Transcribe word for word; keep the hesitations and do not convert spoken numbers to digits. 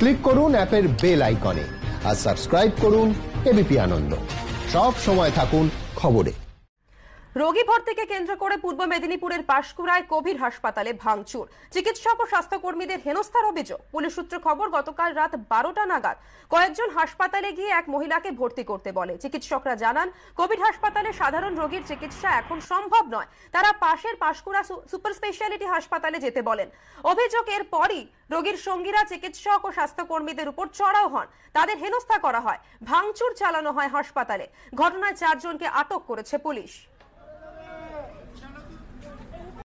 Click করুন অ্যাপের bell আইকনে আর সাবস্ক্রাইব করুন এবিপি আনন্দ। সব সময় থাকুন খবরে। রোগী ভর্তিকে কেন্দ্র করে পূর্ব মেদিনীপুরের পাঁশকুড়ায় কোভিড হাসপাতালে ভাঙচুর, চিকিৎসক ও স্বাস্থ্যকর্মীদের হেনস্থার অভিযোগ। পুলিশ সূত্রে খবর, গতকাল রাত বারোটা নাগাদ কয়েকজন হাসপাতালে গিয়ে এক মহিলাকে ভর্তি করতে বলে। চিকিৎসকরা জানান, কোভিড হাসপাতালে সাধারণ রোগীর চিকিৎসা এখন সম্ভব নয়। তারা পাশের পাঁশকুড়া সুপার স্পেশালিটি হাসপাতালে যেতে বলেন। অভিযোগ, এর পরই রোগীর সঙ্গীরা চিকিৎসক ও স্বাস্থ্যকর্মীদের উপর চড়াও হন, তাদের হেনস্থা করা হয়, ভাঙচুর চালানো হয় হাসপাতালে। ঘটনায় চারজনকে আটক করেছে পুলিশ।